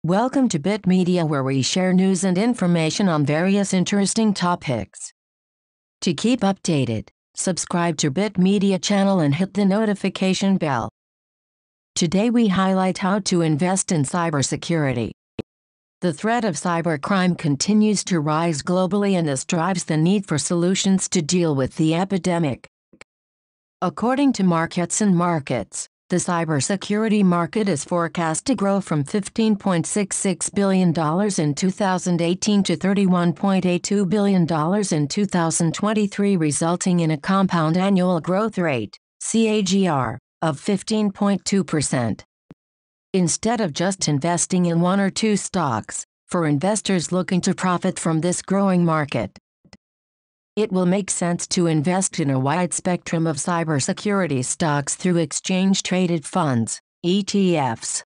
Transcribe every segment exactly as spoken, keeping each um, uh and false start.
Welcome to Bit Media, where we share news and information on various interesting topics. To keep updated, subscribe to Bit Media channel and hit the notification bell. Today we highlight how to invest in cybersecurity. The threat of cybercrime continues to rise globally, and this drives the need for solutions to deal with the epidemic. According to Markets and Markets, the cybersecurity market is forecast to grow from fifteen point six six billion dollars in two thousand eighteen to thirty-one point eight two billion dollars in two thousand twenty-three, resulting in a compound annual growth rate, C A G R, of fifteen point two percent. Instead of just investing in one or two stocks, for investors looking to profit from this growing market, it will make sense to invest in a wide spectrum of cybersecurity stocks through exchange-traded funds, E T Fs.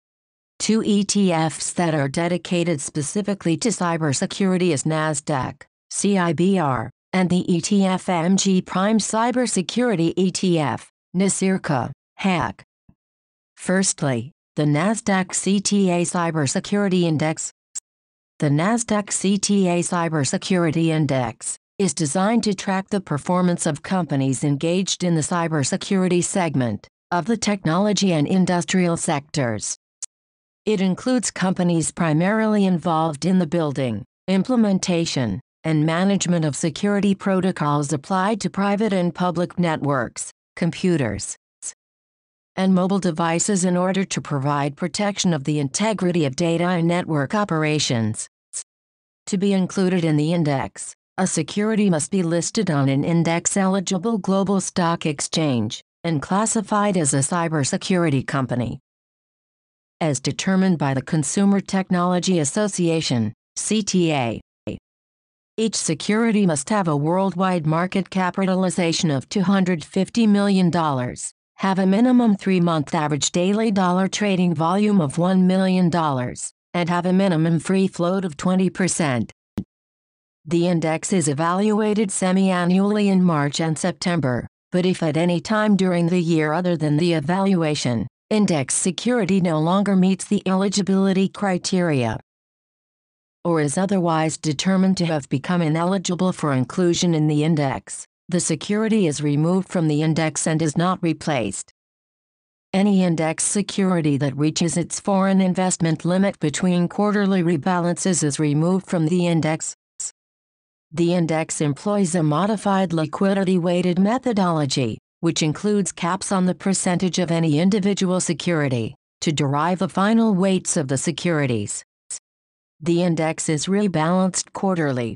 Two E T Fs that are dedicated specifically to cybersecurity is Nasdaq, C I B R, and the E T F M G Prime Cybersecurity E T F, NYSEARCA, C A G. Firstly, the Nasdaq C T A Cybersecurity Index. The Nasdaq C T A Cybersecurity Index is designed to track the performance of companies engaged in the cybersecurity segment of the technology and industrial sectors. It includes companies primarily involved in the building, implementation, and management of security protocols applied to private and public networks, computers, and mobile devices in order to provide protection of the integrity of data and network operations. To be included in the index, a security must be listed on an index-eligible global stock exchange and classified as a cybersecurity company. As determined by the Consumer Technology Association, C T A, each security must have a worldwide market capitalization of two hundred fifty million dollars, have a minimum three-month average daily dollar trading volume of one million dollars, and have a minimum free float of twenty percent. The index is evaluated semi-annually in March and September, but if at any time during the year other than the evaluation, index security no longer meets the eligibility criteria, or is otherwise determined to have become ineligible for inclusion in the index, the security is removed from the index and is not replaced. Any index security that reaches its foreign investment limit between quarterly rebalances is removed from the index. The index employs a modified liquidity-weighted methodology, which includes caps on the percentage of any individual security, to derive the final weights of the securities. The index is rebalanced quarterly.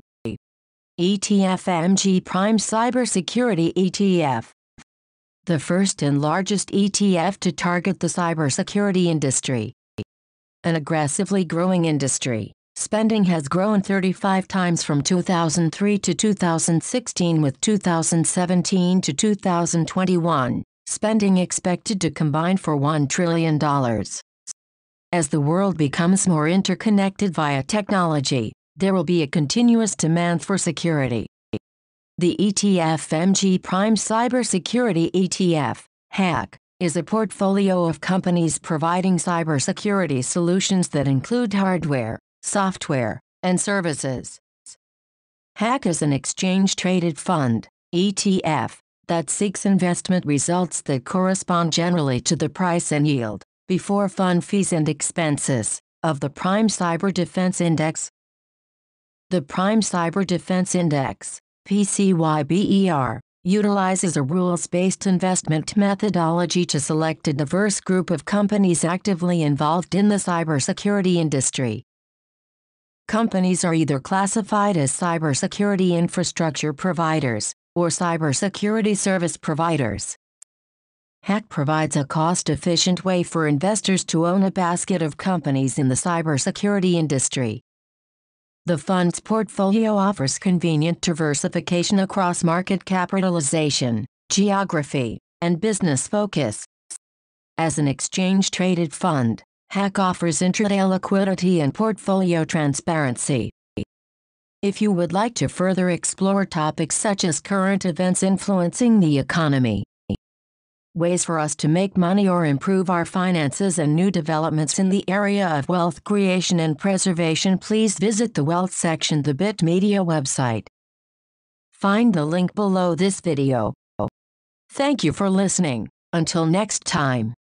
E T F M G Prime Cybersecurity E T F. The first and largest E T F to target the cybersecurity industry. An aggressively growing industry. Spending has grown thirty-five times from two thousand three to two thousand sixteen, with two thousand seventeen to two thousand twenty-one spending expected to combine for one trillion dollars. As the world becomes more interconnected via technology, there will be a continuous demand for security. The E T F M G Prime Cybersecurity E T F, C A G, is a portfolio of companies providing cybersecurity solutions that include hardware, software, and services. C A G is an exchange-traded fund, E T F, that seeks investment results that correspond generally to the price and yield, before fund fees and expenses, of the Prime Cyber Defense Index. The Prime Cyber Defense Index, P C Y B E R, utilizes a rules-based investment methodology to select a diverse group of companies actively involved in the cybersecurity industry. Companies are either classified as cybersecurity infrastructure providers or cybersecurity service providers. C A G provides a cost-efficient way for investors to own a basket of companies in the cybersecurity industry. The fund's portfolio offers convenient diversification across market capitalization, geography, and business focus. As an exchange-traded fund, C A G offers intraday liquidity and portfolio transparency. If you would like to further explore topics such as current events influencing the economy, ways for us to make money or improve our finances, and new developments in the area of wealth creation and preservation, please visit the Wealth section of the Bit Media website. Find the link below this video. Thank you for listening. Until next time.